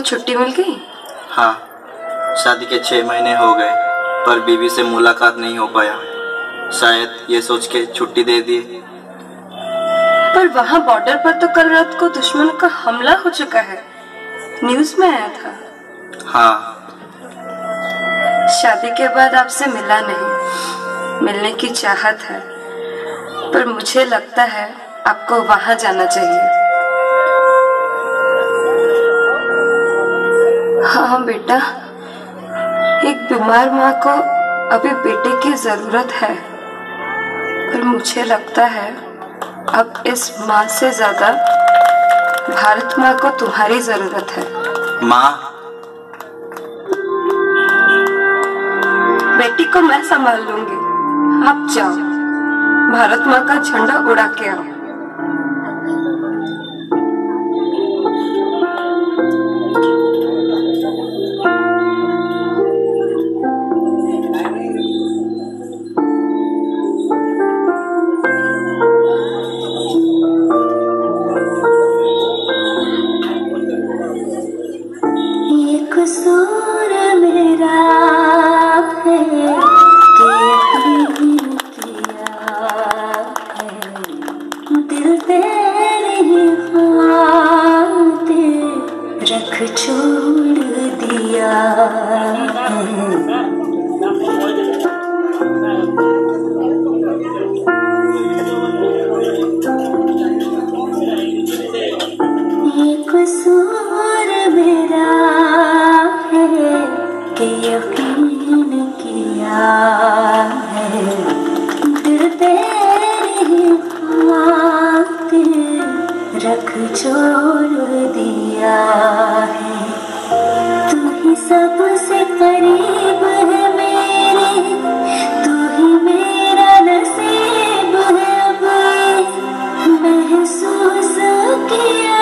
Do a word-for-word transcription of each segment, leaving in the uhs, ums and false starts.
छुट्टी मिल गई? हाँ, शादी के छह महीने हो गए पर बीवी से मुलाकात नहीं हो पाया। शायद ये सोच के छुट्टी दे दी। पर वहाँ बॉर्डर पर तो कल रात को दुश्मन का हमला हो चुका है, न्यूज में आया था। हाँ। शादी के बाद आपसे मिला नहीं, मिलने की चाहत है, पर मुझे लगता है आपको वहाँ जाना चाहिए। हाँ बेटा, एक बीमार माँ को अभी बेटे की जरूरत है, पर मुझे लगता है अब इस माँ से ज्यादा भारत माँ को तुम्हारी जरूरत है। माँ? बेटी को मैं संभाल लूंगी, आप जाओ, भारत माँ का झंडा उड़ा के आओ। ये कसूर मेरा है कि यकीन किया है, दिल तेरे ही खातिर रख छोड़ दिया है। ये कसूर मेरा है कि यकीन किया है, दिल तेरी ही खातिर रख छोड़ दिया है। तू ही सबसे करीब है मेरे, तू ही मेरा नसीब है, अब महसूस किया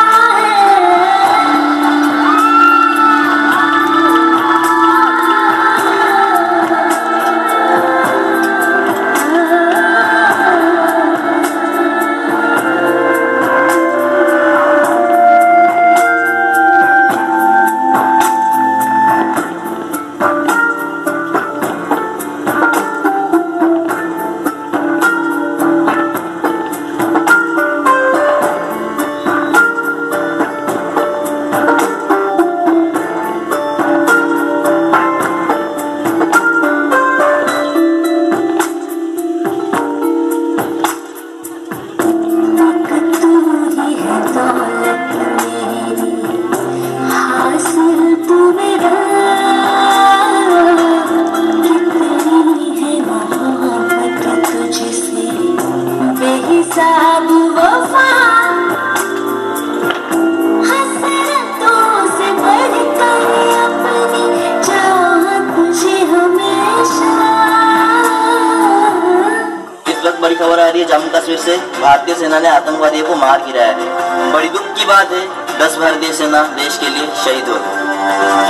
बड़ी खबर आ रही है जम्मू कश्मीर से। भारतीय सेना ने आतंकवादियों को मार गिराया है। बड़ी दुख की बात है, दस भारतीय सेना देश के लिए शहीद हो गए।